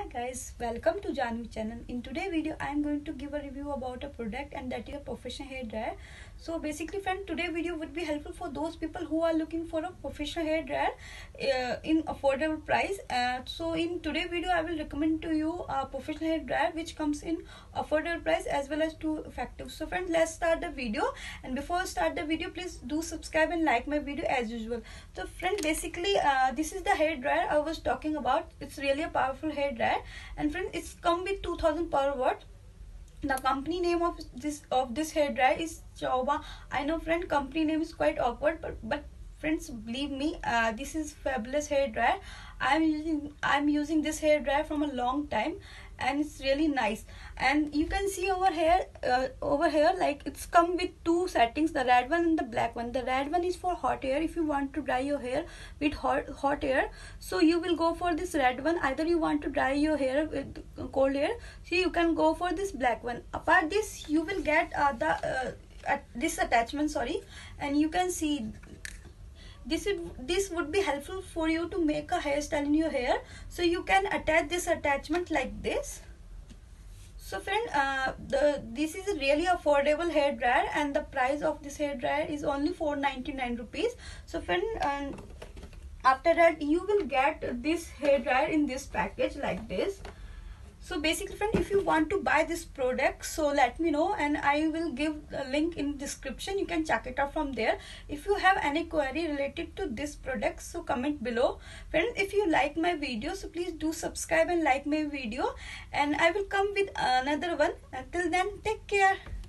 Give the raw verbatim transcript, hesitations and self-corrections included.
Hi guys, welcome to Janvi channel. In today's video I am going to give a review about a product, and that is a professional hair dryer. So basically friend, today video would be helpful for those people who are looking for a professional hair dryer uh, in affordable price. Uh, so in today's video I will recommend to you a professional hair dryer which comes in affordable price as well as too effective. So friend, let's start the video, and before I start the video, please do subscribe and like my video as usual. So friend, basically uh, this is the hair dryer I was talking about. It's really a powerful hair dryer, and friend, it's come with two thousand per watt. The company name of this of this hair dryer is Chauba. I know friend, company name is quite awkward, but but friends, believe me, uh, this is fabulous hair dryer. I'm using I'm using this hair dryer from a long time, and it's really nice. And you can see over here uh, over here like it's come with two settings, the red one and the black one. The red one is for hot air. If you want to dry your hair with hot hot air, so you will go for this red one. Either you want to dry your hair with cold air, so you can go for this black one. Apart this, you will get uh, the uh, at this attachment, sorry, and you can see this is this would be helpful for you to make a hairstyle in your hair. So you can attach this attachment like this. So friend, uh, the this is a really affordable hair dryer, and the price of this hair dryer is only four ninety-nine rupees. So friend, um, after that you will get this hair dryer in this package like this. So basically friend, if you want to buy this product, so let me know, and I will give a link in description. You can check it out from there. If you have any query related to this product, so comment below. Friends, if you like my video, so please do subscribe and like my video, and I will come with another one. Until then, take care.